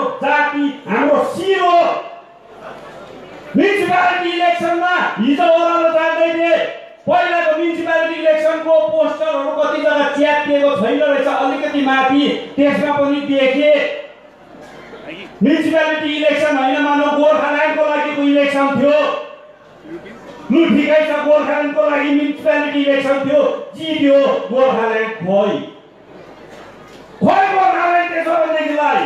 जाति हाम्रो शिर हो। म्युनिसिपालिटी इलेक्सनमा हिजो ओह्रालो जाँदै थिए, पहिलाको म्युनिसिपालिटी इलेक्सनको पोस्टरहरू कति जग्गा च्यातिएको छैन रहेछ, अलिकति माथि त्यसमा पनि देखे। म्युनिसिपालिटी इलेक्सन होइन मानव गोर्खाल्यान्डको लागिको इलेक्सन थियो। लु ठिकै छ, गोर्खाल्यान्डको लागि म्युनिसिपालिटी इलेक्सन थियो, जित्यो गोर्खाल्यान्ड। खोइ गोर्खाल्यान्ड त्यसो भनेदेखिलाई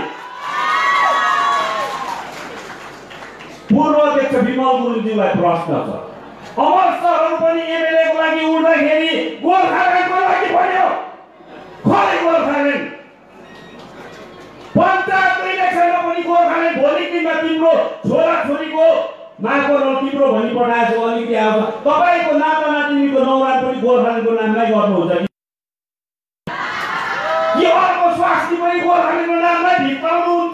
पूर्व अध्यक्ष विमल गुरुङज्यूलाई प्रश्न छ। अमर सरहरू पनि एमएलएको लागि उड्दाखेरि गोर्खाल्यान्डको लागि भन्यो। खोइ गोर्खाल्यान्ड पञ्चायतको इलेक्सनमा पनि गोर्खाल्यान्ड भोलिको दिनमा तिम्रो छोराछोरीको माको नाम तिम्रो भनी पठाएको अलिकति आउँछ। तपाईँको नाता नातिनीको नौरान पनि गोर्खाल्यान्डको नामलाई गर्नुहुन्छ कि अर्को स्वास्थ्य पनि गोर्खाल्यान्डको नामलाई भित्राउनुहुन्छ?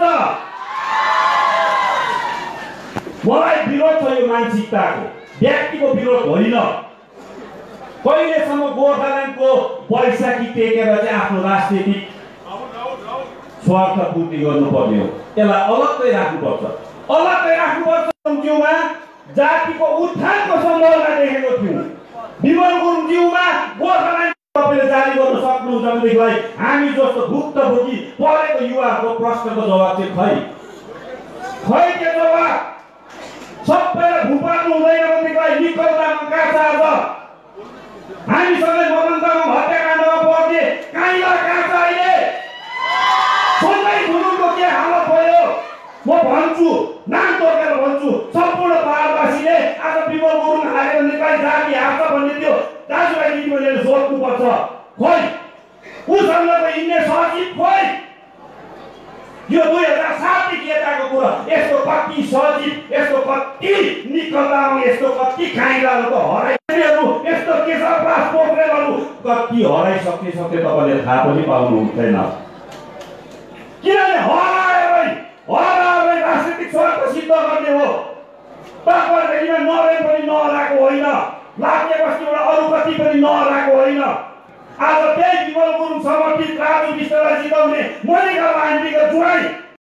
मलाई विरोध छ यो मानसिकताको, व्यक्तिको विरोध होइन। कहिलेसम्म गोर्खाल्यान्डको बैशाखी टेकेर चाहिँ आफ्नो राजनीतिक स्वार्थ पूर्ति गर्नु पर्ने हो? यसलाई अलग्गै राख्नुपर्छ, अलग्गै राख्नुपर्छ। गुरुङज्यूमा जातिको उत्थानको सम्भावना देखेको थियौँ। विमल गुरुङज्यूमा गोर्खाल्यान्ड तपाईँले जारी गर्न सक्नुहुन्छ भनेदेखिलाई हामी जस्तो भुक्तभोगी परेको युवाहरूको प्रश्नको जवाब चाहिँ खै के जवाब? सबैलाई भुपाल्नु हुँदैन भनेदेखिलाई निकलदामा कहाँ छ? हामीसँगै मदनतामा हत्याकाण्डमा पर्ने काइला कहाँ छ अहिले? सधैँ गुरुङको के हालत भयो? म भन्छु, नाम तोकेर भन्छु, सम्पूर्ण पहाडवासीले आज विमल गुरुङ हारेर नेपाली जाति हार्छ भन्ने थियो। दाजुभाइ दिदीबहिनीले सोध्नुपर्छ, खोइ उसँगको हिँड्ने सचिव खोइ? यो 2007 देखि यताको कुरा, यस्तो कति सचिव, यस्तो कति निकलदाम, यस्तो कति खाइलाहरू त हराइहरू, यस्तो केशवराज पोखरेलहरू कति हराइसके तपाईँले थाहा पनि पाउनु हुँदैन। किनभने हराएर राजनीतिक स्वार्थ सिद्ध गर्ने हो। तपाईँहरूमा नरेन पनि नहराएको होइन, लाग्ने बस्तीबाट अरू कति पनि नहराएको होइन। आज त्यही विमल गुरुङ समर्थित राजु विष्टलाई जिताउने मणिका लान्डीको जुवाई